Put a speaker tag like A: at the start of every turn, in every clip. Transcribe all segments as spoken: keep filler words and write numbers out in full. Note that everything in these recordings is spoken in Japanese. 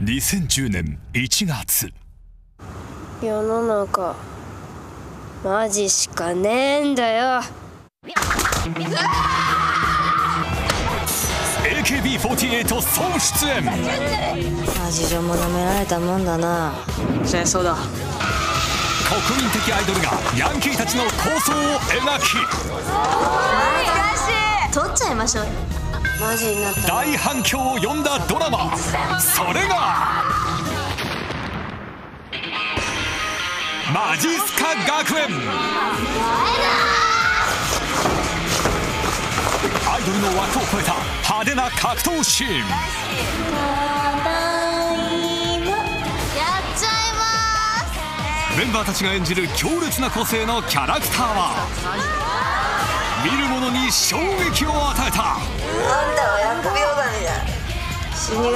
A: にせんじゅうねんいちがつ。
B: 世の中マジしかねえんだよ。
A: エーケービーフォーティーエイト 総出演。
B: マジでも舐められたもんだな。戦争だ。
A: 国民的アイドルがヤンキーたちの構想を描き、
B: 取っちゃいましょう。マジになった
A: 大反響を呼んだドラマ、それがマジスカ学園。アイドルの枠を超えた派手な格闘シーン。
B: やっちゃいます。
A: メンバーたちが演じる強烈な個性のキャラクターは見る者に衝撃を与えた。
B: あんたは疫病神だ。死神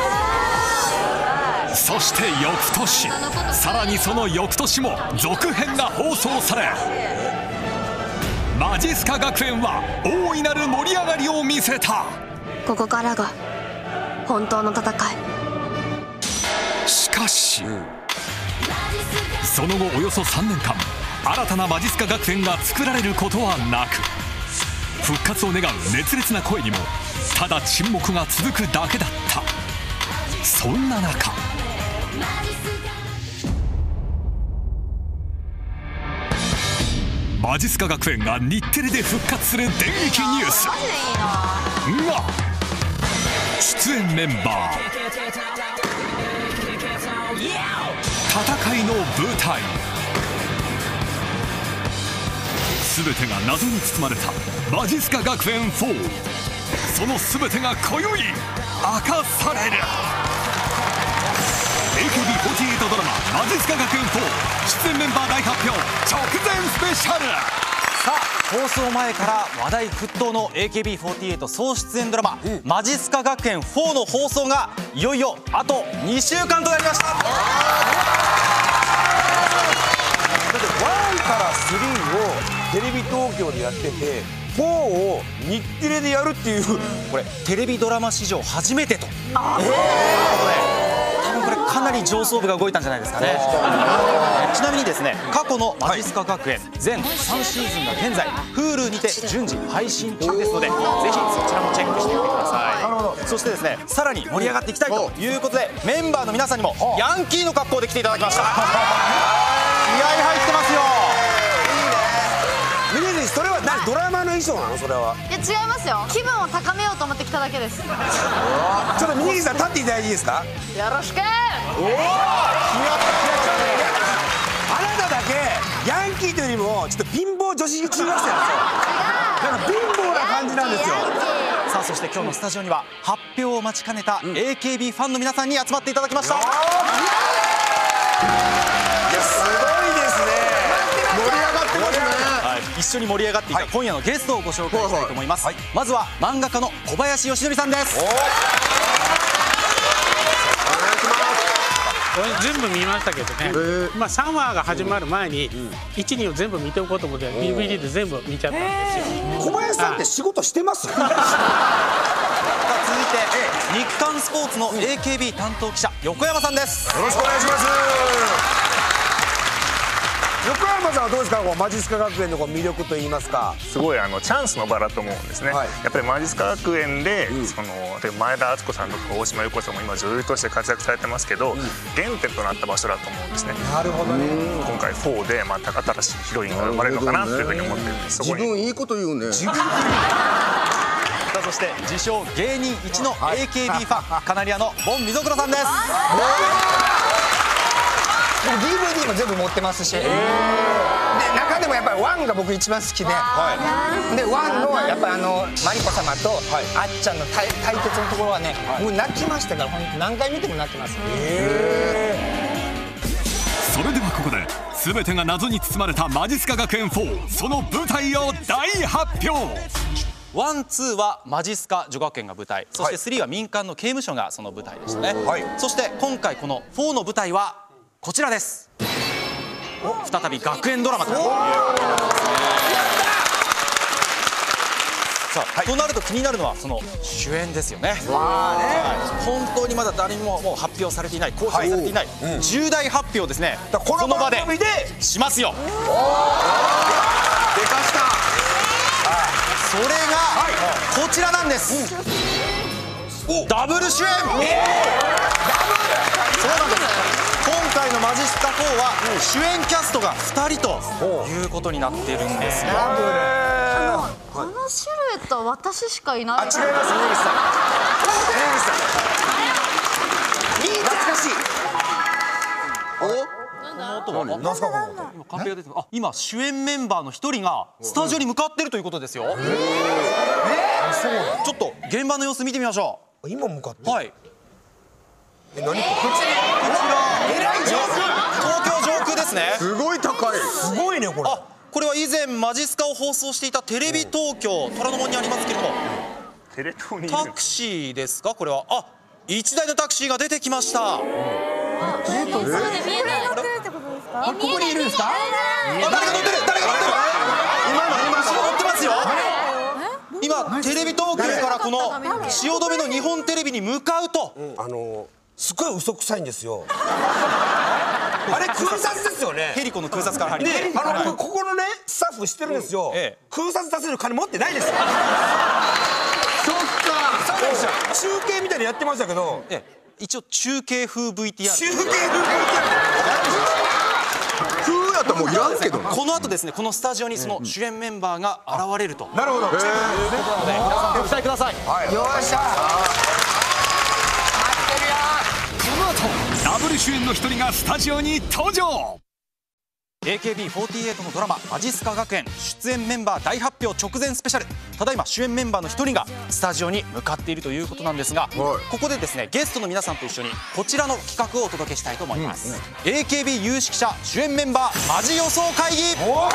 B: か。
A: そして翌年、さらにその翌年も続編が放送され、マジスカ学園は大いなる盛り上がりを見せた。
B: ここからが本当の戦い。
A: しかし、その後およそさんねんかん、新たなマジスカ学園が作られることはなく、復活を願う熱烈な声にもただ沈黙が続くだけだった。そんな中、マジスカ学園が日テレで復活する電撃ニュースが、出演メンバー、戦いの舞台、全てが謎に包まれたマジスカ学園フォー。その全てが今宵明かされる。 エーケービーフォーティーエイト ドラマ「マジスカ学園フォー」出演メンバー大発表直前スペシャル。
C: さあ、放送前から話題沸騰の エーケービーフォーティーエイト 総出演ドラマ「マジスカ学園フォー」の放送がいよいよあとにしゅうかんとなりました。
D: だってワンからスリーをテレビ東京でやっててフォーを日テレでやるっていう、
C: これテレビドラマ史上初めてということで、多分これかなり上層部が動いたんじゃないですかね。ちなみにですね、過去のマジスカ学園全さんシーズンが現在 Hulu にて順次配信中ですので、ぜひそちらもチェックしてみてください。そしてですね、さらに盛り上がっていきたいということで、メンバーの皆さんにもヤンキーの格好で来ていただきました。気合入ってますよ。
D: ミネズそれは何、ドラマの衣装なの？それは。
E: いや違いますよ。気分を高めようと思って来ただけです。
D: ちょっとミネズさん立っていただいていいですか？
E: よろしく。
D: おお、あなただけヤンキーというよりもちょっと貧乏女子中学生なんですよ。なんか貧乏な感じなんですよ。
C: さあ、そして今日のスタジオには発表を待ちかねた エーケービー ファンの皆さんに集まっていただきました。いや、
D: すごいですね。
F: 盛り上がってますね。
C: はい、一緒に盛り上がっていた今夜のゲストをご紹介したいと思います。
D: はい、
C: まずは漫画家の小林よしのりさんです。
G: 全部見ましたけどね、まあ、さんわが始まる前にいち、にを全部見ておこうと思って ディーブイディー で全部見ちゃったんですよ。
D: 小林さんって仕事してます？
C: 続いて日刊スポーツの エーケービー 担当記者横山さんです。
D: よろしくお願いします。横山さんはどうですか、こうマジスカ学園のこう魅力といいますか。
H: すごいあのチャンスの場だと思うんですね、はい、やっぱりマジスカ学園で、うん、その前田敦子さんとか大島優子さんも今女優として活躍されてますけど、うん、原点となった場所だと思うんですね。
D: なるほどね。
H: 今回フォーでまた新しいヒロインが生まれるのかなというふうに思ってるんです。
F: 自分いいこと言うね。自分
C: さあ、そして自称芸人一の エーケービー ファン、カナリアのボン溝黒さんです。
I: 僕 ディーブイディー も全部持ってますし、で中でもやっぱりワンが僕一番好きで、はい、でワンのやっぱりあのマリコ様とあっちゃんの対対決のところはね、はい、もう泣きましたから、本当何回見ても泣きます。
A: それではここで全てが謎に包まれたマジスカ学園フォー、その舞台を大発表。
C: ワン、ツーはマジスカ女学園が舞台、そしてスリーは民間の刑務所がその舞台でしたね、はい、そして今回このフォーの舞台はこちらです。再び学園ドラマということですね。 さあ、となると気になるのはその主演ですよね。本当にまだ誰にももう発表されていない、公表されていない重大発表ですね。
D: この場で
C: しますよ。
D: でかした。
C: それがこちらなんです。ダブル主演。そうなんです。今回のマジスカフォーは主演キャストがふたりということになっているんですよ。
E: このシルエットは私しかいない。
D: あ、違います、峯岸さん。峯岸さん。懐かしい。お？
C: なんすかこの音。今カンペが出てます。あ、今主演メンバーの一人がスタジオに向かっているということですよ。ちょっと現場の様子見てみましょ
D: う。今向かって。
C: はい。
D: え、何これ？こち
C: ら東京上空ですね。
F: すごい高い。
D: すごいねこれ。
C: あ、これは以前マジスカを放送していたテレビ東京虎ノ門にありますけれども、
H: テレ東に
C: タクシーですかこれは。あ、一台のタクシーが出てきました。
E: 見えない。
I: ここにいるんですか？
C: 誰が乗ってる？誰が乗ってる？今の今後ろ乗ってますよ。今テレビ東京からこの汐留の日本テレビに向かうと、
D: あのすごい嘘くさいんですよ。あれ空撮ですよね。
C: ヘリコの空撮から入り
D: で、あのここのねスタッフ知ってるんですよ。空撮出せる金持ってないですよ。そっか。中継みたいにやってましたけど、
C: 一応中継風 ブイティーアール。
D: 中継風 ブイティーアール。
F: 風やったらもういらんけど。
C: この後ですね、このスタジオにその主演メンバーが現れると。
D: なるほど。
C: ということなので皆さんご期待ください。
I: よっしゃ。
A: この後ダブル主演の一人がスタジオに登場。
C: エーケービーフォーティーエイト のドラマ「マジスカ学園」出演メンバー大発表直前スペシャル。ただいま主演メンバーの一人がスタジオに向かっているということなんですが、ここでですねゲストの皆さんと一緒にこちらの企画をお届けしたいと思います。 エーケービー 有識者主演メンバーマジ予想会議。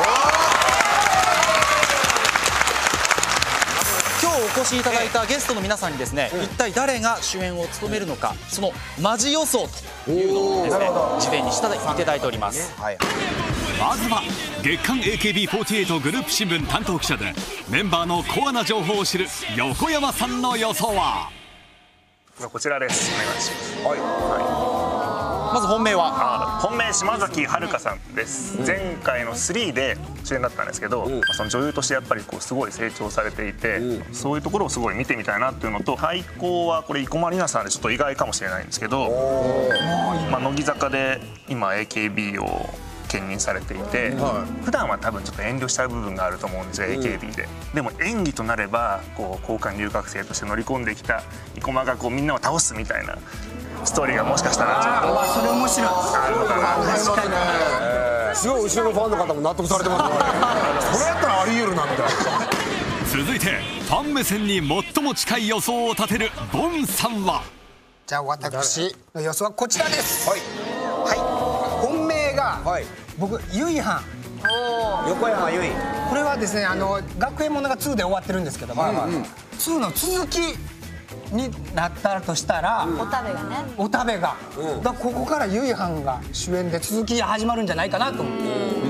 C: 今日お越しいただいたゲストの皆さんにですね、一体誰が主演を務めるのか、そのマジ予想というのをですね事前にしたいただいております。
A: まずは月刊 エーケービーフォーティーエイト グループ新聞担当記者でメンバーのコアな情報を知る横山さんの予想は
H: こちらです。お願いします。
C: はい、まず本命は
H: あ本命島崎遥香さんです。前回のスリーで主演だったんですけど、その女優としてやっぱりこうすごい成長されていて、そういうところをすごい見てみたいなっていうのと、対抗はこれ生駒里奈さんでちょっと意外かもしれないんですけど、まあ乃木坂で今 エーケービー を兼任されていて、はい、普段は多分ちょっと遠慮した部分があると思うんですよ、うん、エーケービー で。でも演技となればこう交換留学生として乗り込んできた生駒がこうみんなを倒すみたいなストーリーがもしかしたらちょっと
I: それ面白い
H: あるのかな。
D: 確かにね、すごい後ろのファンの方も納得されてますね。それやったらあり得るなみたいな。
A: 続いてファン目線に最も近い予想を立てるボンさんは。
I: じゃあ私の予想はこちらです。はい、はい、本命が、はい、僕ゆいはん、
D: 横山由依。
I: これはですね、あの学園ものがツーで終わってるんですけども、はいはい、ツーの続きになったとしたら、
E: おたべがね、
I: おたべが、うん、だからここからゆいはんが主演で続きが始まるんじゃないかなと思って。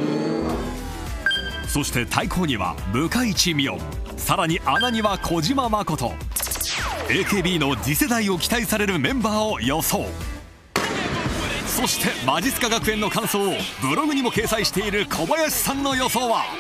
A: そして対抗には向井地美音、さらに穴には小島誠。 エーケービー の次世代を期待されるメンバーを予想。そしてマジスカ学園の感想をブログにも掲載している小林さんの予想は。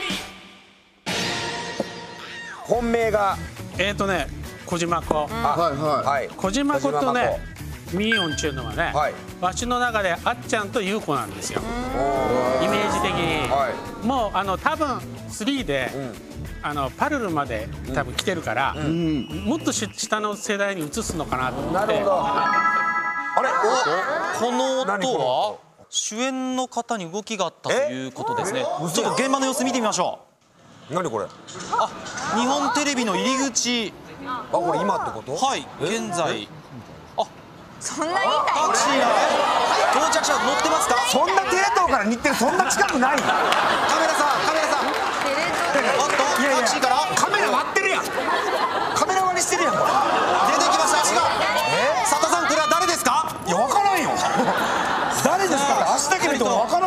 D: 本命が
G: えっとね小島子、小島子とねミーヨンっていうのはね、はい、わしの中であっちゃんと優子なんですよ、イメージ的に、はい、もうあの多分スリーで、うん、あのパルルまで多分来てるから、うん、もっと下の世代に移すのかなと思って。なるほど。
C: あれ、この音は主演の方に動きがあったということですね。ちょっと現場の様子見てみましょ
D: う。何これ。
C: あ、日本テレビの入り口。
D: あ、これ今ってこと？
C: はい、現在。あ、
E: そんなにいい
C: タクシーが到着者乗ってますか？
D: そんなテレ東から日テレそんな近くない。カメラさん、
C: カメラさん。おっと、タクシーから
D: カメラ割ってるやん。カメラ割りしてるやん。出て
C: きました足が。佐田さん、これは誰ですか？
D: いや、わからんよ。誰ですか？足だけ見るとわからんよ。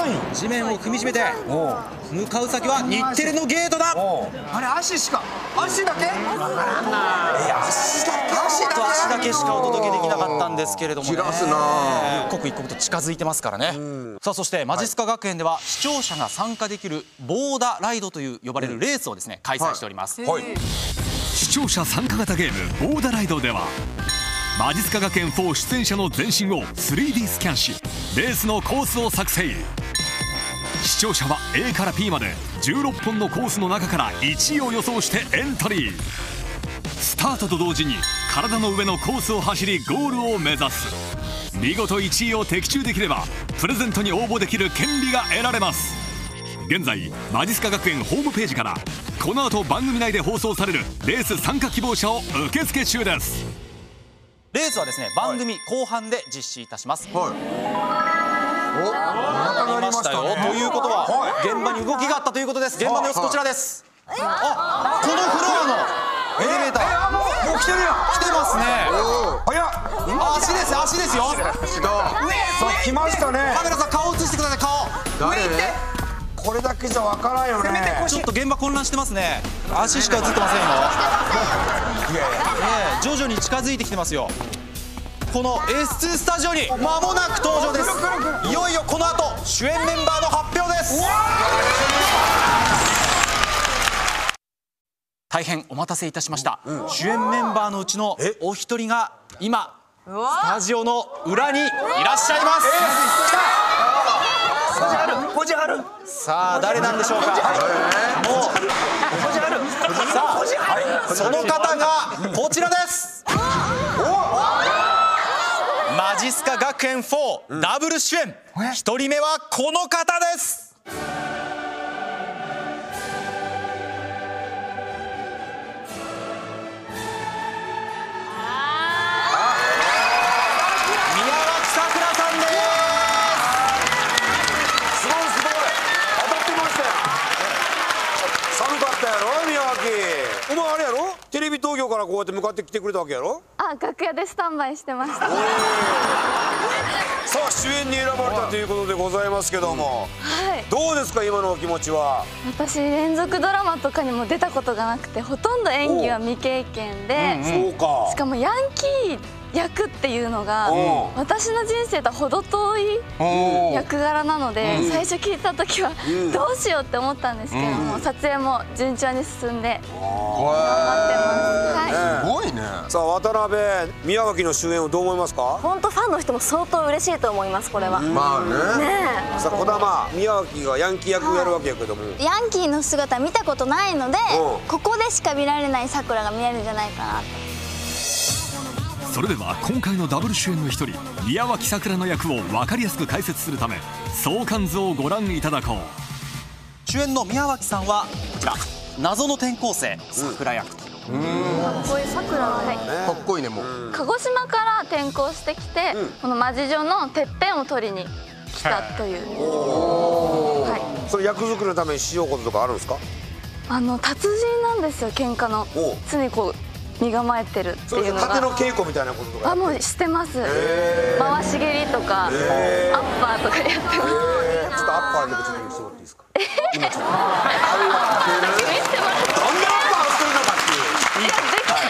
C: 地面を踏みしめて向かう先は日テレのゲートだ。
I: あれ足しか足だけ？え足だけ
C: 足だけ足だけしかお届けできなかったんですけれどもね。
F: 散らすな。
C: 一刻一刻と近づいてますからね。さあそしてマジスカ学園では視聴者が参加できるボーダライドという呼ばれるレースをですね開催しております。
A: 視聴者参加型ゲームボーダライドではマジスカ学園フォー出演者の全身を スリーディー スキャンしレースのコースを作成。視聴者は エー から ピー までじゅうろっぽんのコースの中からいちいを予想してエントリー。スタートと同時に体の上のコースを走りゴールを目指す。見事いちいを的中できればプレゼントに応募できる権利が得られます。現在マジスカ学園ホームページからこの後番組内で放送されるレース参加希望者を受付中です。
C: レースはですね番組後半で実施いたします。はい、お、なりましたよ。ということは現場に動きがあったということです。現場の様子こちらです。あ、このフロアのエレベーターもう来てるよ。来てますね。
D: 早っ。
C: 足です足ですよ。
D: さあ来ましたね。
C: カメラさん顔映してください。顔。
D: 誰？これだけじゃわからんよね。
C: ちょっと現場混乱してますね。足しか映ってませんよ。ねえ徐々に近づいてきてますよ。この エスツー スタジオに間もなく登場です。いよいよこの後主演メンバーの発表です。大変お待たせいたしました。主演メンバーのうちのお一人が今スタジオの裏にいらっしゃいます。さあ誰なんでしょうか。もうさあその方がこちらです。マジスカ学園フォーダブル主演一人目はこの方です。
D: お前あれやろテレビ東京からこうやって向かってきてくれたわけやろ。
E: あ、楽屋でスタンバイしてました。
D: さあ主演に選ばれたということでございますけども、はい、どうですか今のお気持ちは。
E: 私連続ドラマとかにも出たことがなくてほとんど演技は未経験で、
D: そうか、
E: しかもヤンキー役っていうのが私の人生とは程遠い役柄なので、最初聞いた時はどうしようって思ったんですけども、撮影も順調に進んで頑張ってます。
F: すごいね。
D: さあ渡辺、宮脇の主演をどう思いますか。
B: 本当ファンの人も相当嬉しいと思います。これは
F: まあね。
D: さあ児玉、宮脇がヤンキー役をやるわけやけども、
B: ヤンキーの姿見たことないので、ここでしか見られない桜が見えるんじゃないかなと。
A: それでは今回のダブル主演の一人宮脇さくらの役を分かりやすく解説するため相関図をご覧いただこう。
C: 主演の宮脇さんはこちら謎の転校生さくら役と。
E: かっこいいさくらのね。
F: かっこいいね。もう
E: 鹿児島から転校してきて、この魔事女のてっぺんを取りに来たという。はい。
D: それ役作りのためにしようこととかあるんですか。
E: あの達人なんですよ、喧嘩の。常にこう身構えてるっていうのが。
D: 盾の稽古みたいなこととか。
E: あ、もうしてます。回し蹴りとかアッパーとかやってます。ちょっとアッ
D: パーでちょっと見せてもらっていいですか。今ちょっと。
E: 見せてもらって。
D: なんでアッパーをしてるのかっていう。
E: いや、できない。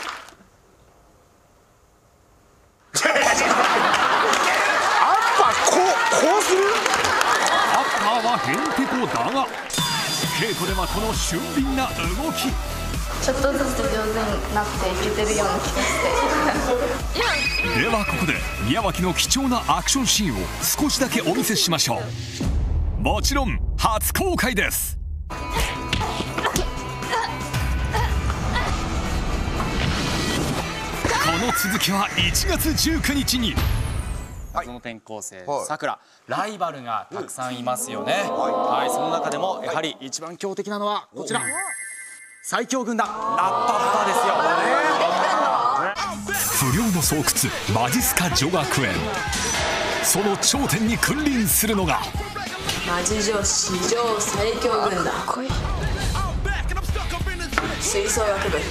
D: アッパーこうこうする。
A: アッパーはヘンテコだが稽古ではこの俊敏な動き。
E: ちょっとずつ上手になっていけてるような気がして
A: ではここで宮脇の貴重なアクションシーンを少しだけお見せしましょう。もちろん初公開です。この続きはいちがつじゅうくにちに。
C: 謎の転校生さくら、ライバルがたくさんいますよね。はい、その中でもやはり一番強敵なのはこちら最強軍団ラッパッパですよ。
A: 不良の巣窟マジスカ女学園、その頂点に君臨するのが
J: マジ女史上最強軍団吹奏楽部、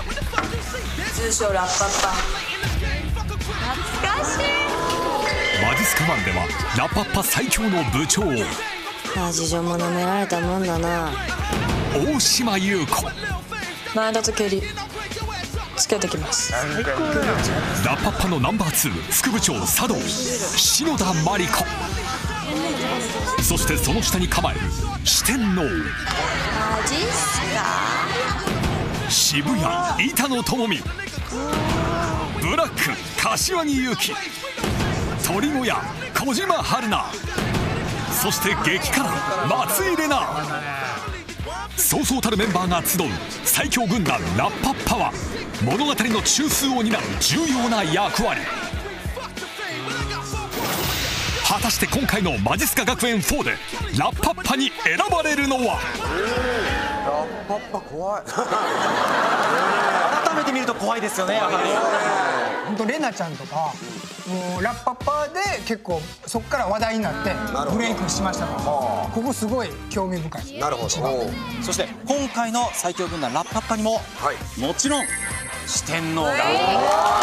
J: 通称ラッパッパ。
E: 懐かしい。
A: ママジスカワンではラパッパ最強の部長
J: まあ事情も舐められたもんだな。
A: 大島優子、
J: 前田と蹴りつけてきます。
A: ラパッパのナンバーツー副部長茶道篠田麻里子、そしてその下に構える四天王
J: マジっすか。
A: 渋谷板野友美、ブラック柏木由紀、鳥小屋小島春菜、そして激辛松井玲奈。そうそうたるメンバーが集う最強軍団ラッパッパは物語の中枢を担う重要な役割。果たして今回のマジスカ学園フォーでラッパッパに選ばれるのは。
D: ラッパッパ怖い。
C: 改めて見ると怖いですよね、やはり。
I: 本当レナちゃんとかもうラッパッパで結構そこから話題になってブレイクしましたから、ここすごい興味深いです。
D: なるほど。
C: そして今回の最強軍団ラッパッパにも、はい、もちろん四天王がいるわけですね。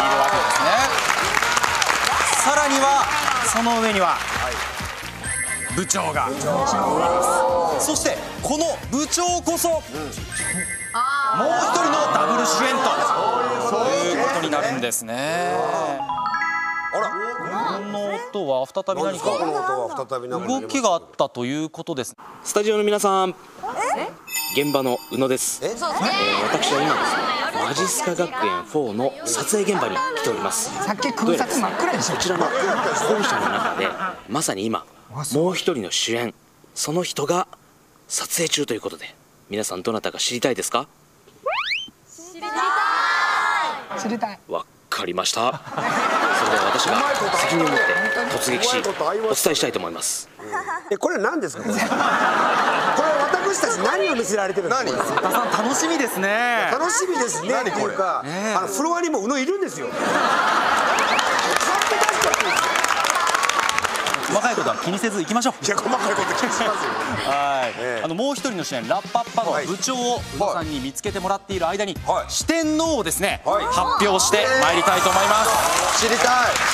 C: さらにはその上には、はい、部長が、そしてこの部長こそ、うん、もう一人のダブル主演ということになるんですね。あら、この音は再び何か動きがあったということです。
K: スタジオの皆さん、現場の宇野です。えー、私は今ですね、マジスカ学園フォーの撮影現場に来ております。
I: さっき空撮真っ暗でしょ。
K: こちらの本社の中でまさに今もう一人の主演、その人が撮影中ということで、皆さんどなたか知りたいですか？
I: 知りたい。知りたい。
K: わかりました。それでは私が責任を持って突撃しお伝えしたいと思います。
D: え、これ何ですか？これこれ私たち何を見せられてるんですか？
C: 佐田さん楽しみですね。
D: 楽しみですねっていうか、あのフロアにも宇野いるんですよ。
C: 細かいことは気にせず行きましょう。
D: いや、細かいこと気にしますよ。
C: はい。あのもう一人の主演ラッパッパの部長を宇野さんに見つけてもらっている間に、四天王をですね発表してまいりたいと思います。
D: 知りたい。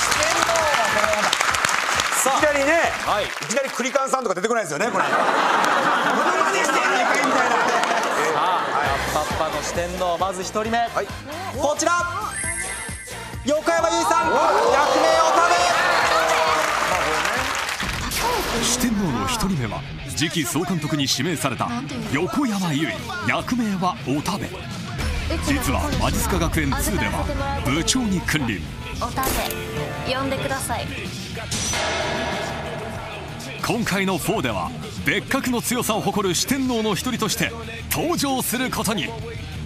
D: いきなりね、いきなりクリカンさんとか出てこないですよね、これ。さ
C: あ、ラッパッパの四天王、まず一人目、こちら横山由依さん、役名を食べ。
A: 四天王の一人目は次期総監督に指名された横山由依、役名はおたべ。実はマジスカ学園ツーでは部長に君臨。
E: おたべ呼んでください。
A: 今回のフォーでは別格の強さを誇る四天王の一人として登場することに。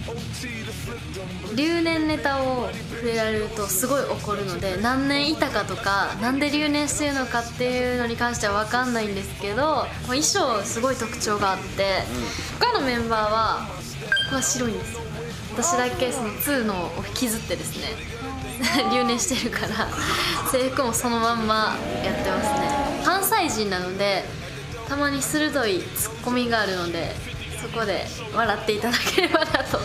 L: 留年ネタを触れられるとすごい怒るので、何年いたかとかなんで留年してるのかっていうのに関しては分かんないんですけど、衣装すごい特徴があって、他のメンバーはここが白いんですよ。私だけそのツーのを引きずってですね留年してるから制服もそのまんまやってますね。関西人なのでたまに鋭いツッコミがあるので、そこで笑っていただければなと。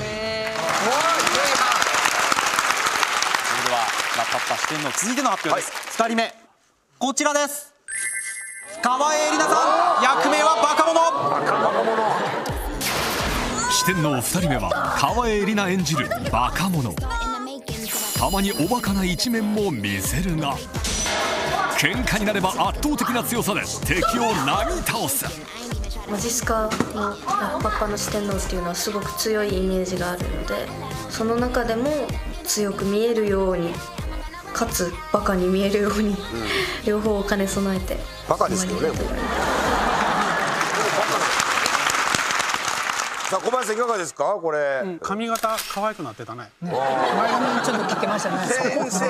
C: ではラッパッパ四天王続いての発表です。ふたりめこちらです。川栄李奈さん、役名はバカ者。
A: 四天王ふたりめは川栄李奈演じるバカ者。たまにおバカな一面も見せるが、喧嘩になれば圧倒的な強さで敵をなぎ倒す。
L: マジスカのラッパッパの四天王っていうのはすごく強いイメージがあるので、その中でも強く見えるようにかつバカに見えるように、うん、両方を兼ね備えて
D: バカですけどね。さあ小林さんいかがですかこれ、
G: うん、髪型可愛くなってたね。
I: 前髪ちょっと切ってましたね。
D: 先生お目が高い。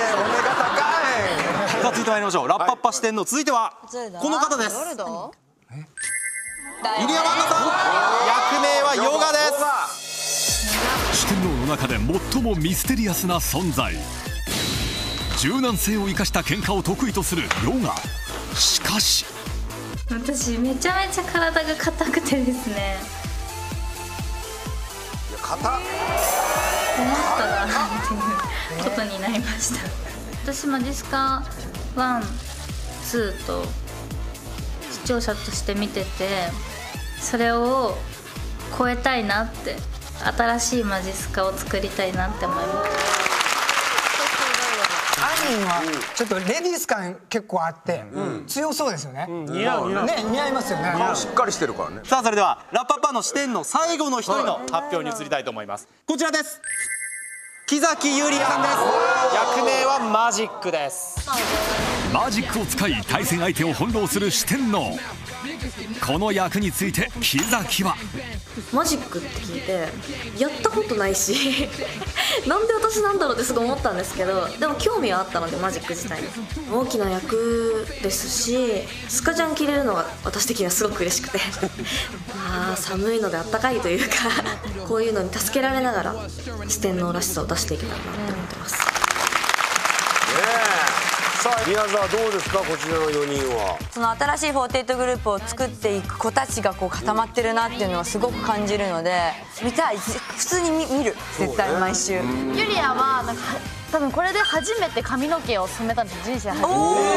C: さあ続いてまいりましょう。ラッパッパ四天王続いてはこの方です。
J: 誰だ？
C: 入山アンナさん、役名はヨガです。
A: 四天王の中で最もミステリアスな存在。柔軟性を生かした喧嘩を得意とするヨガ。しかし
L: 私めちゃめちゃ体が硬くてですね、
D: いや硬っ、
L: 困ったなっていうことになりました。私マジスカワンツーと視聴者として見てて、それを超えたいなって、新しいマジスカを作りたいなって思います。
I: アニーはちょっとレディース感結構あって強そうですよね。
G: 似合う似合う
I: ね、似合いますよね。
F: しっかりしてるからね。
C: さあそれではラッパッパの視点の最後の一人の発表に移りたいと思います。こちらです。木崎ゆりやさんです。役名はマジックです。
A: マジックを使い対戦相手を翻弄する四天王。この役について木崎は
J: マジックって聞いてやったことないしなんで私なんだろうってすごい思ったんですけど、でも興味はあったのでマジック自体に大きな役ですし、スカジャン着れるのが私的にはすごく嬉しくてまあ寒いのであったかいというかこういうのに助けられながら四天王らしさを出していけたらなって思ってます。
M: さあ宮沢どうですか、こちらのよにんは。
N: その新しいフォーティエイトグループを作っていく子たちがこう固まってるなっていうのはすごく感じるので、見たい、普通に 見, 見る絶対毎週。
E: ユリアはなんか多分これで初めて髪の毛を染めたんです、人生初めて。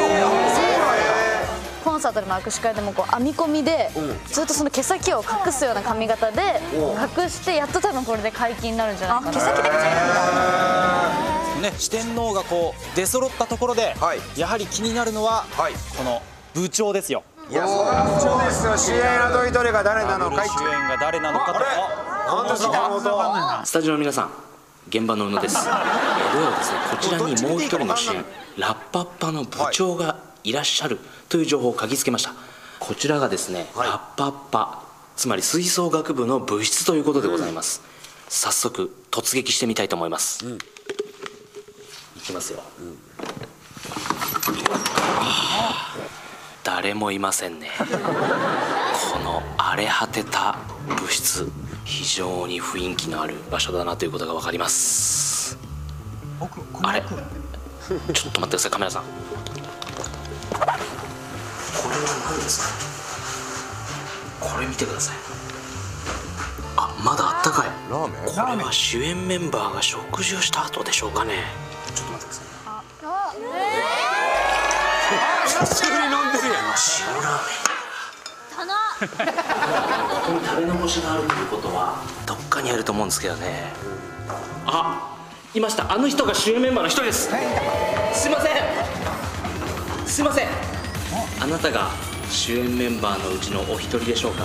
E: コンサートでも握手会でもこう編み込みでずっとその毛先を隠すような髪型で隠して、やっと多分これで解禁になるんじゃないかな。毛先だけじゃないんだ
C: ね、四天王がこう出揃ったところで、はい、やはり気になるのは、はい、この部長ですよ。
M: いや、それは部長ですよ。主演のどいどれが誰なのか。
C: 主演が誰なのかと。
M: なんで坂本。
K: スタジオの皆さん、現場の宇野です。えー、ではですね、こちらにもう一人の主演、ラッパッパの部長がいらっしゃるという情報を嗅ぎつけました。こちらがですね、はい、ラッパッパ、つまり吹奏楽部の部室ということでございます。うん、早速突撃してみたいと思います。うん、いきますよ。うん、誰もいませんね。この荒れ果てた部室、非常に雰囲気のある場所だなということが分かります。あれ、ちょっと待ってください、カメラさん。これは何ですか。これ見てください。あ、まだあったかい。ラーメン。これは主演メンバーが食事をした後でしょうかね。ちょっと待ってください。
M: 久しぶりに飲んでるやん。
K: 塩ラーメン。ここに食べ残しがあるということはどっかにあると思うんですけどね。あ、いました。あの人が主演メンバーの一人です。すいません。すいません。あなたが主演メンバーのうちのお一人でしょうか。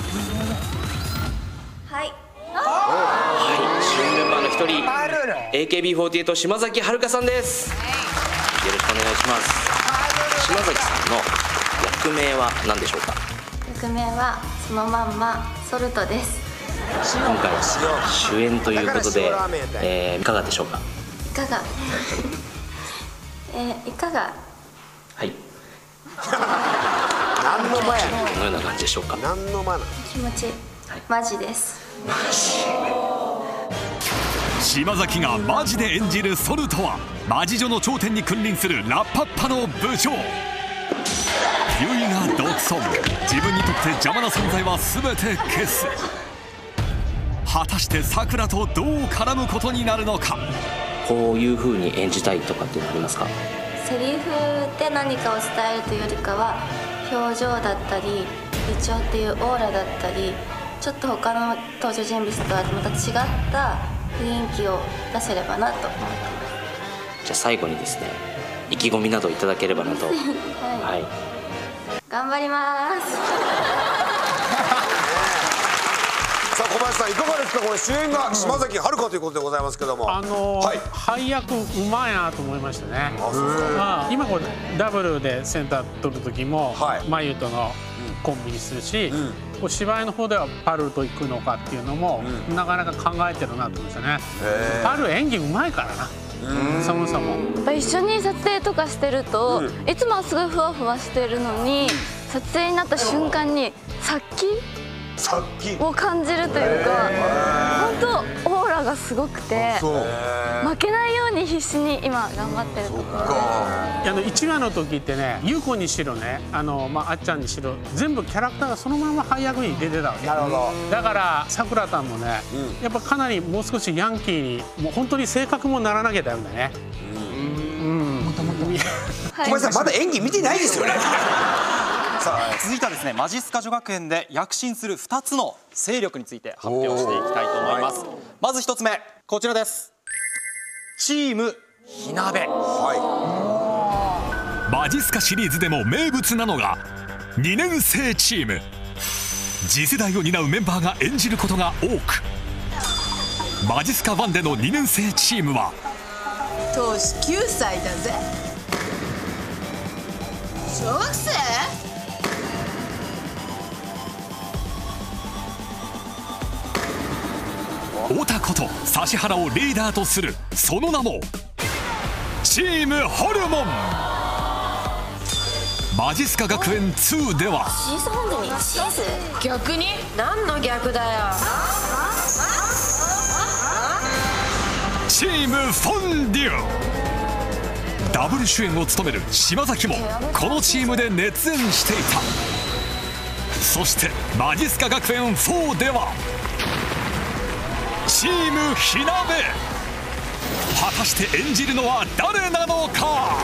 J: はい。
K: はい、主演メンバーの一人 エーケービーフォーティーエイト 島崎遥香さんです。よろしくお願いします。島崎さんの役名は何でしょうか。
L: 役名はそのまんまソルトです。
K: 今回主演ということで、えー、いかがでしょうか。
L: いかがえー、いかが
K: はい
M: 何の間やねん。
K: どのような感じでしょうか。
M: 何の間なの。
L: 気持ちいい、はい、マジです。
K: マジ。
A: 島崎がマジで演じるソルトはマジ女の頂点に君臨するラッパッパの部長。優位が独尊、自分にとって邪魔な存在は全て消す。果たしてさくらとどう絡むことになるのか。
K: こういう風に演じたいとかってありますか。
L: セリフで何かを伝えるというよりかは表情だったり部長っていうオーラだったり、ちょっと他の登場人物とはまた違った雰囲気を出せればなと思っています。
K: じゃあ最後にですね、意気込みなどいただければなと。はい、はい、
L: 頑張ります
M: さあ小林さんいかがですか。これ主演が島崎遥香ということでございますけども、
G: あのーはい、配役うまいなと思いましたね。ああ、今こうダブルでセンター取る時も眉、はい、とのコンビにするし、うん、こう芝居の方ではパルと行くのかっていうのも、うん、なかなか考えてるなと思いましたね。パル演技うまいからな、そもそも。
E: 一緒に撮影とかしてると、うん、いつもはすごいふわふわしてるのに、撮影になった瞬間に殺気を感じるというか、本当オーラがすごくて、負けないように必死に今頑張ってるところで。
G: あのいちわの時ってね、優子にしろね、あの、まあ、あっちゃんにしろ全部キャラクターがそのまま配役に出てたわけ。なるほど。だからさくらたんもね、うん、やっぱかなりもう少しヤンキーにもう本当に性格もならなきゃダメだね。うん、うん、
D: 小林さんまだ演技見てないですよね。
C: さあ続いてはですね、マジスカ女学園で躍進するふたつの勢力について発表していきたいと思います。まずひとつめ、こちらです。チーム火鍋。
A: マジスカシリーズでも名物なのがにねんせいチーム。次世代を担うメンバーが演じることが多く、マジスカワンでのにねんせいチームは
O: 当時きゅうさいだぜ。小学生？
A: 太田こと指原をリーダーとするその名もチームホルモン。マジスカ学園ツーでは
B: シーサーンデにチーズ？
O: 逆に？
B: 何の逆だよ。
A: チームフォンデュ。ダブル主演を務める島崎もこのチームで熱演していた。そしてマジスカ学園フォーではチーム火鍋。果たして演じるのは誰なのか。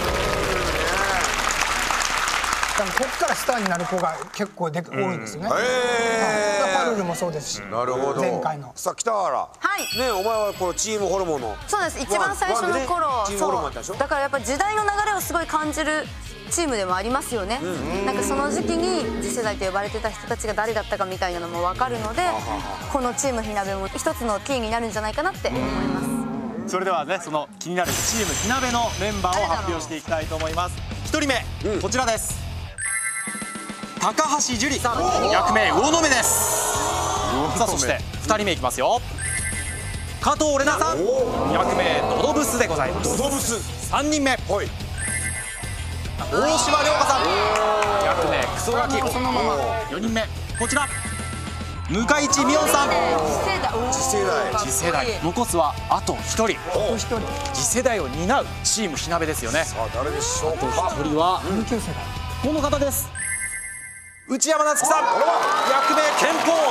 I: ここからスターになる子が結構で多いんですよね。パルルもそうですし。
M: なるほど。
I: 前回の。
M: さあ北原。
N: はい。
M: ね、お前はこのチームホルモンの。
N: そうです。一番最初の頃、そうだからやっぱ時代の流れをすごい感じるチームでもありますよね。なんかその時期に次世代と呼ばれてた人たちが誰だったかみたいなのも分かるので、このチーム火鍋も一つのキーになるんじゃないかなって思います。
C: それではね、その気になるチーム火鍋のメンバーを発表していきたいと思います。ひとりめ、こちらです。高橋樹里、役名魚の目です。さあそしてふたりめいきますよ。加藤玲奈さん、役名ドドブスでございます。ドドブス。さんにんめ、大島涼香さん、役名クソガキ。そのままよにんめ、こちら向井地美音さん、次世代。次世代。残すはあとひとり。次世代を担うチーム火鍋ですよね。さあ誰でしょうか。あとひとりはこの方です。内山夏樹さん、役名拳法。こ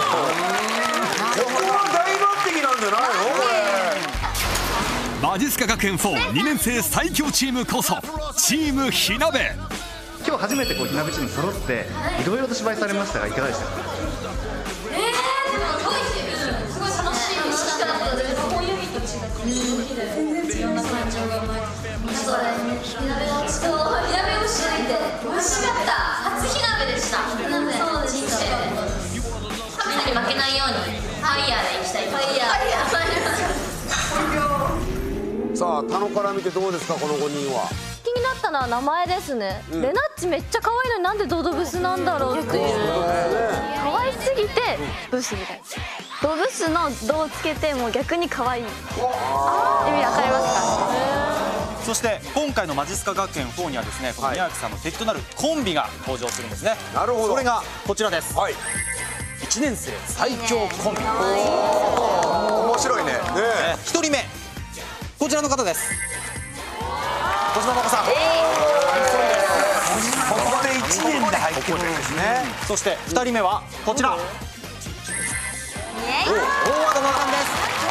C: こは大抜擢なんじゃないのこ
A: れ。マジスカ学園フォーにねんせい最強チームこそチーム火鍋。
P: 今日初めてこう火鍋チーム揃っていろいろと芝居されましたがいかがでしたか。
L: えー、でもすごいすごい楽しいしかったです。こういう意味と違って全然違うな感情が生まれてました。火鍋をちょっと火鍋をしないで美味しかった。初火鍋でした。火鍋そうですね。寒さに負けないようにファイヤーでいきたい。ファイヤー。
M: さあ田野から見てどうですかこのごにんは。
Q: 気になったのは名前ですね、うん、レナッチめっちゃ可愛いのになんでドドブスなんだろうっていう、可愛すぎてブスみたいな。ドブスの「ド」をつけてもう逆に可愛いって意味わかりますか。
C: そして今回のマジスカ学園フォーにはですね、この宮脇さんの敵となるコンビが登場するんですね。なるほど。それがこちらです。はい、いちねんせい最強コンビ。
M: 面白いね。
C: ひとりめ、こちらの方です。小島真子さん。ここでいちねんで入ってくるんですね。そしてふたりめはこちら。大和田奈さんです。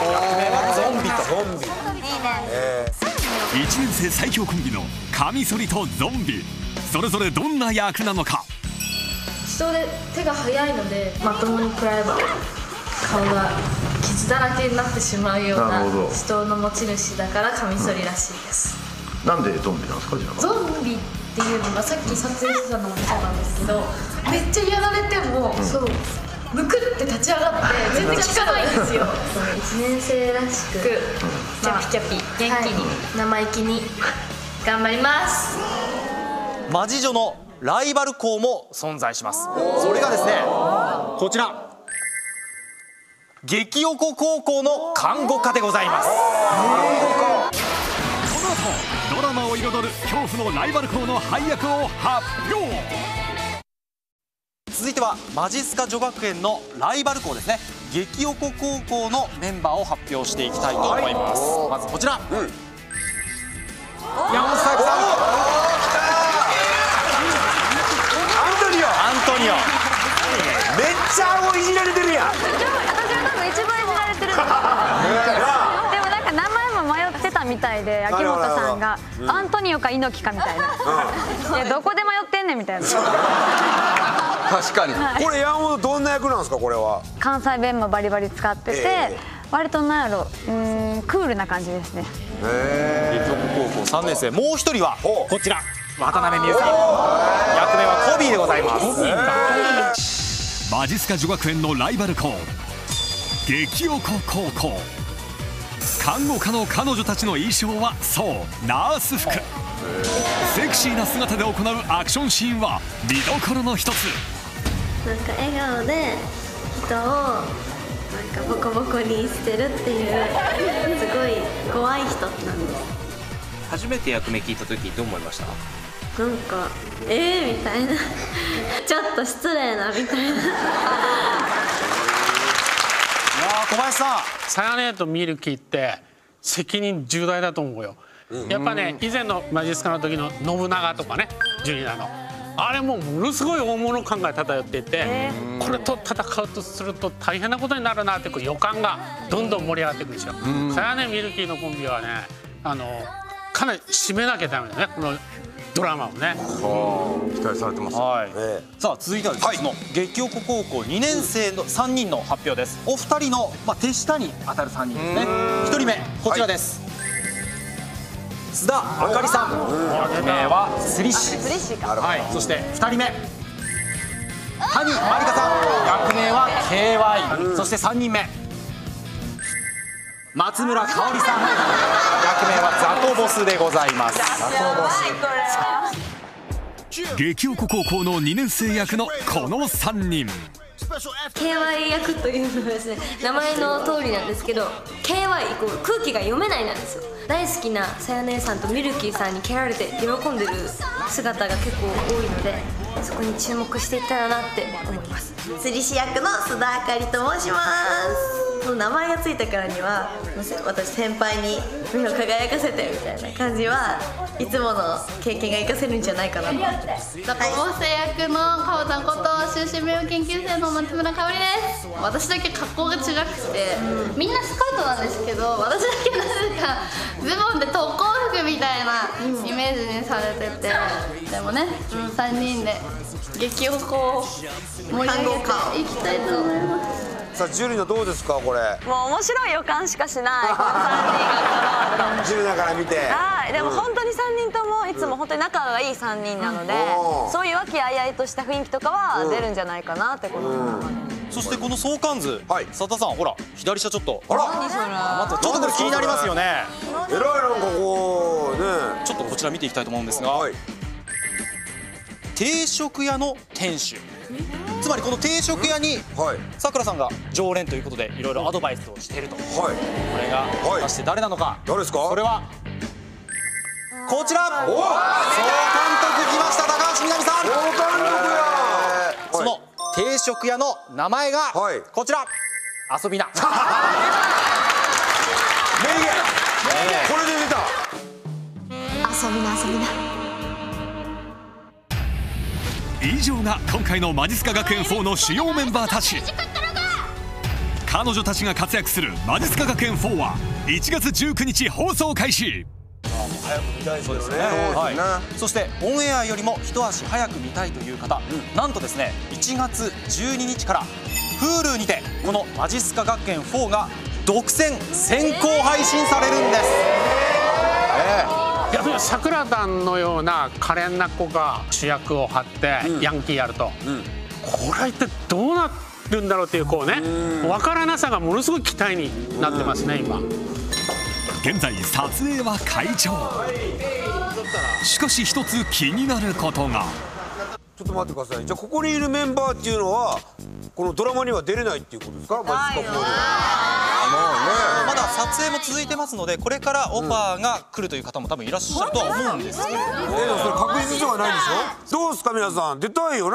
C: 役名はゾンビと。ゾンビ。
A: いちねんせい最強コンビのカミソリとゾンビ、それぞれどんな役なのか。
L: 人で手が速いのでまともに食らえば顔が傷だらけになってしまうような人の持ち主だからカミソリらしいです。
P: なんでゾンビなんですか。じゃあ
L: ゾンビっていうのがさっき撮影してたのもそうなんですけど、めっちゃやられても、うん、そうむくって立ち上がって全然効かないんですよ。いちねんせいらしくキャピキャピ元気に、はい、生意気に頑張ります。
C: マジ女のライバル校も存在します。それがですね、こちら激おこ高校の看護科でございます。こ
A: の後ドラマを彩る恐怖のライバル校の配役を発表。
C: 続いてはマジスカ女学園のライバル校ですね、激おこ高校のメンバーを発表していきたいと思います。まずこちら、うん、山本さん。
M: アントニオ。
C: アントニオ。
M: めっちゃ顎いじられてるやん。
Q: 私は多分一番いじられてる。でもなんか名前も迷ってたみたいで、秋元さんが
R: らアントニオか猪木かみたいな、いやどこで迷ってんねんみたいな。
M: 確かに。これ山本どんな役なんですかこれは？
R: 関西弁もバリバリ使ってて、割となんやろ、うんクールな感じですね。
C: 立教高校さんねん生、もう一人はこちら渡辺美優さん、役名はコビーでございます。
A: マジスカ女学園のライバル校激おこ高校。看護科の彼女たちの衣装はそうナース服。セクシーな姿で行うアクションシーンは見どころの一つ。
L: なんか笑顔で人をなんかボコボコにしてるっていうすごい怖い人なんです。
K: 初めて役名聞いた時どう思いました？
L: なんかえーみたいなちょっと失礼なみたいな。
C: 小林さん、
G: さやねとミルキーって責任重大だと思うよ。やっぱね、以前のマジスカの時の信長とかね、ジュニアのあれもものすごい大物感が漂っていて、これと戦うとすると大変なことになるなってこう予感がどんどん盛り上がっていくんですよ。さやねミルキーのコンビはね、あのかなり締めなきゃダメだね、このドラマをね。
M: 期待されてます。
C: さあ続いてはですね、その激おこ高校にねん生のさんにんの発表です。お二人のまあ手下に当たるさんにんですね。ひとりめこちらです。須田あかりさん、役名はスリッシュ。はい、そしてふたりめ谷まりかさん、役名は ケーワイ。そしてさんにんめ松村香織さん、役名はザコボスでございます。ザコボス。
A: 激おこ高校のにねん生役のこのさんにん。
L: ケーワイ 役というのはですね、名前の通りなんですけど ケーワイ イコール空気が読めないなんですよ。大好きなさや姉さんとミルキーさんに蹴られて喜んでる姿が結構多いので、そこに注目していったらなって思います。釣り師役の須田あかりと申します。その名前がついたからには私先輩に目を輝かせてみたいな感じはいつもの経験が生かせるんじゃないかなと思って。
E: ザコボス役のかおちゃんこと終身名誉研究生の松村香織です。私だけ格好が違くて、みんなスカートなんですけど、私だけなぜかズボンで特攻服みたいなイメージにされてて、でもね、さんにんで激おこを盛り上げていきたいと思います。
M: さあジュリのどうですかこれ？
N: もう面白い予感しかしないこのさんにんが。
M: ジュリだから見て。
N: はい、でも本当にさんにんともいつも本当に仲がいいさんにんなので、そういう和気あいあいとした雰囲気とかは出るんじゃないかなってこのドラマで。
C: そしてこの相関図、佐田さんほら左下ちょっと、
M: あら
N: 何それ、
C: 待ってちょっとこれ気になりますよね。
M: えらいなんかこうね、
C: ちょっとこちら見ていきたいと思うんですが、定食屋の店主、つまりこの定食屋にさくらさんが常連ということでいろいろアドバイスをしていると。これが果たして誰なのか。
M: 誰ですか？
C: それはこちら、総監督来ました、高橋みなみさん。
M: 総監督や。
C: その定食屋の名前がこちら、遊びな。
M: 名言。これで出た。
L: 遊びな遊びな。
A: 以上が今回のマジスカ学園フォーの主要メンバーたち。彼女たちが活躍するマジスカ学園フォーはいちがつじゅうくにち放送開始。
C: 早く見たいですね。はい。そしてオンエアよりも一足早く見たいという方、なんとですねいちがつじゅうににちから Hulu にてこのマジスカ学園フォーが独占先行配信されるんです。
G: いやでも桜団のような可憐な子が主役を張ってヤンキーやると、これは一体どうなるんだろうっていうこうね、分からなさがものすごい期待になってますね今。
A: 現在撮影は快調。しかし一つ気になることが。
M: ちょっと待ってください。じゃあここにいるメンバーっていうのはこのドラマには出れないっていうことですか？マジスカフォーでは。
C: まだ撮影も続いてますので、これからオファーが来るという方も多分いらっしゃるとは思うんですけれども、
M: えー、それ確実ではないでしょ。どうですか皆さん、出たいよね。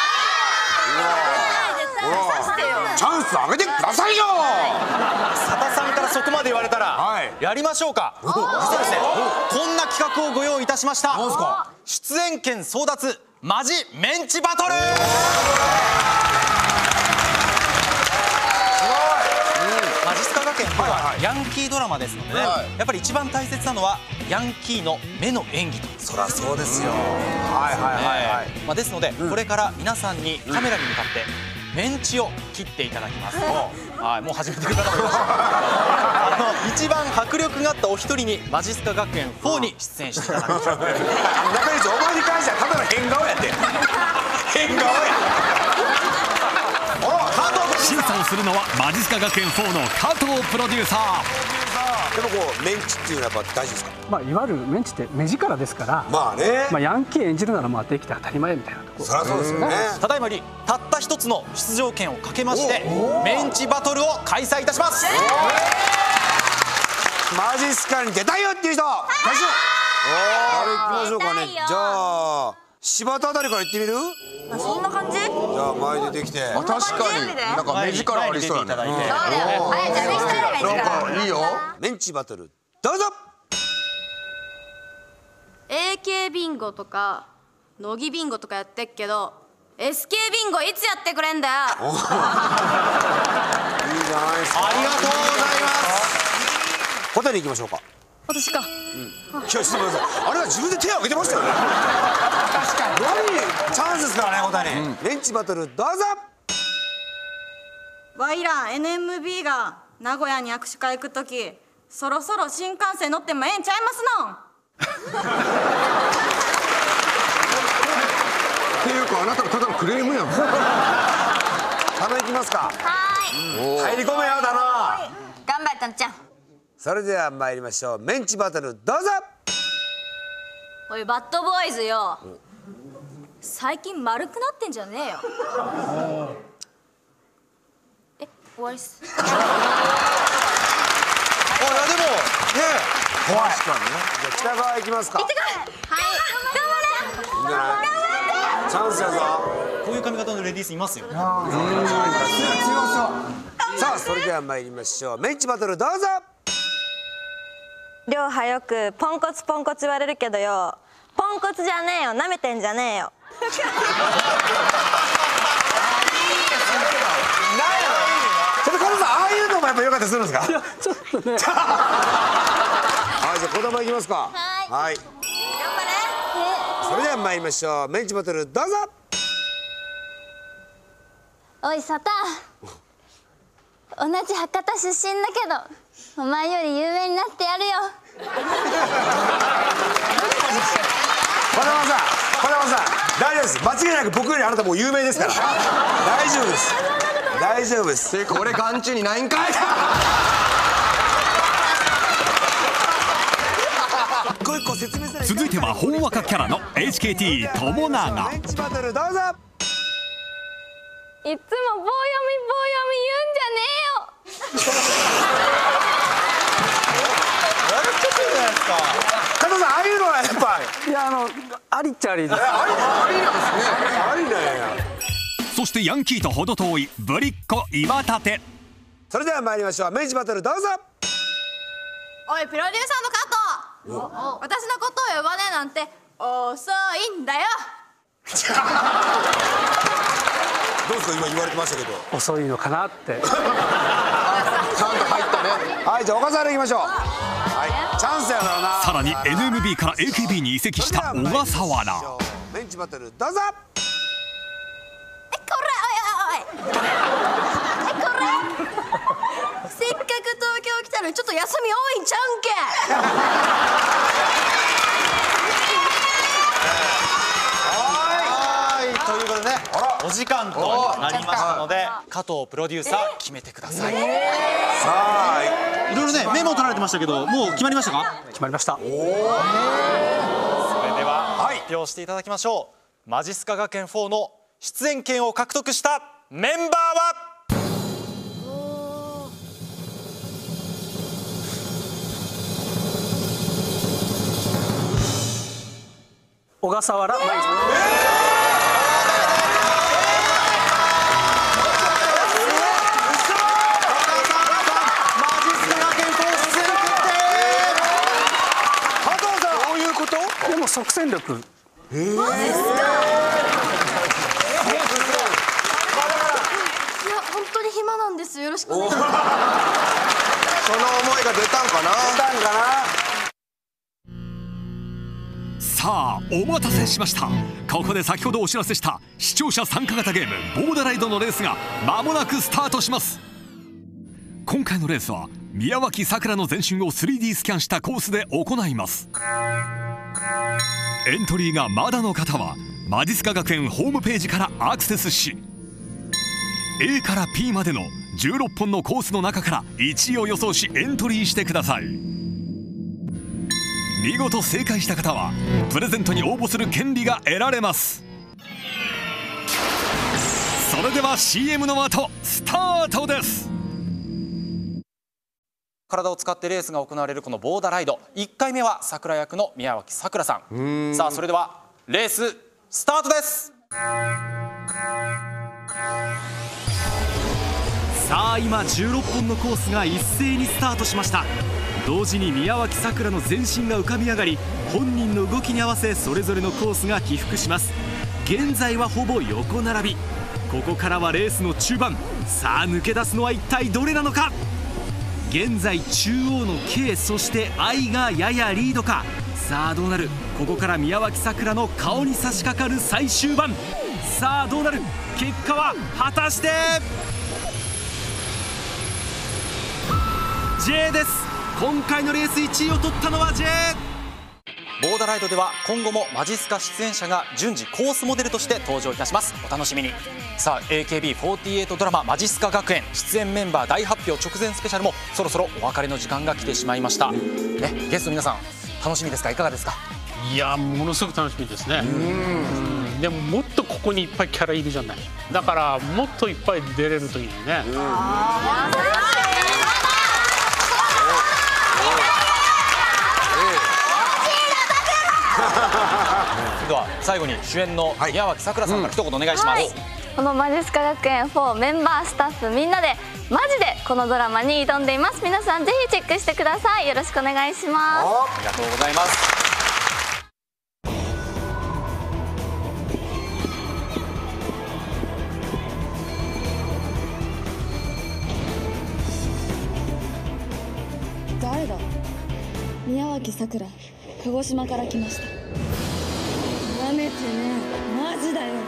M: チャンスあげてくださいよ。
C: 佐田さんからそこまで言われたらやりましょうか。実はですね、こんな企画をご用意いたしました。出演権争奪マジメンチバトル。マジスカ学学園とはヤンキードラマですのでね、やっぱり一番大切なのはヤンキーの目の演技と。
M: そりゃそうですよ。はいはいはいはい。
C: まあですのでこれから皆さんにカメラに向かってメンチを切っていただきます。はい、もう始めてる方もいらっしゃる。あの一番迫力があったお一人にマジスカ学園フォーに出演していただきます。
M: 中西お前に関してはただの変顔やって。変顔や。
A: 審査をするのはマジスカ学園フォーの加藤プロデューサー。
M: でもこうメンチっていうのはやっぱ大事ですか。
S: まあいわゆるメンチって目力ですから、
M: まあね、
S: まあヤンキー演じるならまあできて当たり前みたいなところ。
M: そりゃそうですよね。
C: ただいまよりたった一つの出場権をかけましてメンチバトルを開催いたします。
M: マジスカに出たいよっていう人、大丈夫。あれ行きましょうかね。じゃあ柴田あたりから行ってみる？
J: あ、そんな感じ？
M: じゃあ前出てきて。
F: あ、確かになんか目力ありそうだね。
J: そうだよ。はい、じゃあ見せて目力。
F: なんかいいよ。
M: メンチバトルどうぞ。
L: エーケー ビンゴとか乃木ビンゴとかやってっけど エスケー ビンゴいつやってくれんだよ。いいじゃ
M: ないですか。
C: ありがとうございます。
M: 答えに行きましょうか。
L: 私か。
M: いや、ちょっと待ってください。あれは自分で手を挙げてましたよね。確かに。チャンスですからね、答えに。メンチバトルどうぞ。
T: ワイら エヌエムビー が名古屋に握手会行くとき、そろそろ新幹線乗ってもええんちゃいますのん。
F: っていうかあなたのただのクレームやん。
M: 棚行きますか。はい入り込めよ、棚。
J: 頑張れたんちゃん。
M: それでは参りましょう。メンチバトルどうぞ。
T: おいバッドボーイズよ、最近丸くなってんじゃねえよ。え、終わりっす。
M: あ、いやでもね、怖い。確かにね。じゃあ北川行きますか。
J: 行ってこい。はい、頑張れ。
M: いいんじゃない。チャンスやぞ。
C: こういう髪型のレディースいますよ。
M: さあ、それでは参りましょう。メンチバトルどうぞ。
J: りょうはよくポンコツポンコツ言われるけどよ、ポンコツじゃねえよ、なめてんじゃねえよ。
M: ちょっと加藤さん、ああいうのもやっぱ良かったりするんですか。いや、ちょっとね。はい、じゃあ児玉いきますか。はい。頑張れ。それでは参りましょう。メンチバトルどうぞ。
Q: おいサタ、同じ博多出身だけどお前より有名になってやるよ。
M: 児玉さん、児玉さん、大丈夫です。間違いなく僕よりあなたもう有名ですから大丈夫です。大丈夫です。
F: てか俺眼中にないんかい。
A: 続いてはほんわかキャラの エイチケーティー 友永。
M: メンチバトルどうぞ。
Q: いつも棒読み棒読み言うんじゃねえよ。
M: 笑っちゃってるじゃないですか。加藤さん、ああいうのはやっぱ
S: いや、あのありっちゃありです。
M: ありなんですね。ありなんや。
A: そしてヤンキーと程遠いぶりっ子岩立。
M: それでは参りましょう。メンチバトルどうぞ。
T: おいプロデューサーの加藤、私のことを呼ばねえなんて遅いんだよ。
M: どうですか、今言われてましたけど。
S: 遅いのかなって。
M: ちゃんと入ったね。はい、じゃあ小笠原行きましょう。はい、チャンスやからな。
A: さらに エヌエムビー から エーケービー に移籍した小笠原。
M: メンチバトルどうぞ。
T: え、これおいおいおい。え、これせっかく東京来たのにちょっと休み多いんちゃうんけ。
C: ということでね、お時間となりましたので加藤プロデューサー決めてください。さあ、いろいろねメモ取られてましたけど、もう決まりましたか？
S: 決まりました。
C: それでは発表していただきましょう。マジスカ学園フォーの出演権を獲得したメンバーは
S: 小笠原舞。即戦力。えー、マジっすか。いや
L: 本当に暇なんです。よろしくお願いします。
F: その思いが出たんかな。
M: 出たんかな。
A: さあお待たせしました。ここで先ほどお知らせした視聴者参加型ゲームボーダーライドのレースが間もなくスタートします。今回のレースは宮脇さくらの全身を スリーディー スキャンしたコースで行います。エントリーがまだの方はマジスカ学園ホームページからアクセスし エー から ピー までのじゅうろっぽんのコースの中からいちいを予想しエントリーしてください。見事正解した方はプレゼントに応募する権利が得られます。それでは シーエム の後スタートです。
C: 体を使ってレースが行われるこのボーダーライド、いっかいめはさくら役の宮脇さくらさん。さあそれではレーススタートです。
U: さあ今じゅうろっぽんのコースが一斉にスタートしました。同時に宮脇さくらの全身が浮かび上がり、本人の動きに合わせそれぞれのコースが起伏します。現在はほぼ横並び。ここからはレースの中盤。さあ抜け出すのは一体どれなのか。現在中央の K そして I がややリードか。さあどうなる。ここから宮脇さくらの顔に差し掛かる最終盤。さあどうなる。結果は果たして J です。今回のレースいちいを取ったのは J。
C: ボーダーライドでは今後もマジスカ出演者が順次コースモデルとして登場いたします。お楽しみに。さあ エーケービーフォーティーエイト ドラママジスカ学園出演メンバー大発表直前スペシャルもそろそろお別れの時間が来てしまいました、ね、ゲスト皆さん楽しみですか。いかがですか。
G: いやものすごく楽しみですね。うんでももっとここにいっぱいキャラいるじゃない。だからもっといっぱい出れるといいね。
C: では最後に主演の宮脇さくらさんから一言お願いします、はい、
E: このマジスカ学園フォーメンバースタッフみんなでマジでこのドラマに挑んでいます。皆さんぜひチェックしてください。よろしくお願いします。
C: ありがとうございます。
L: 誰だ。宮脇さくら、鹿児島から来ました。なめてね、マジだよ。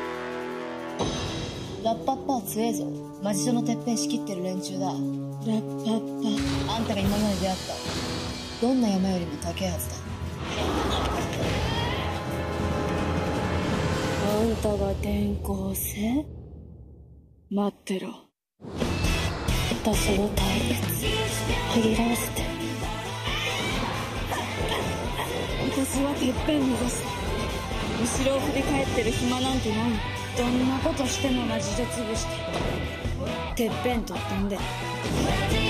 O: ラッパッパー強えぞ。マジショのてっぺん仕切ってる連中だ。ラッパッパあんたが今まで出会ったどんな山よりも高いはずだ。
L: あんたが転校生？待ってろ。私の対決紛らわせて。私はてっぺん目指す。後ろを振り返ってる暇なんてない。どんなことしてもマジで潰しててっぺん取ったんで。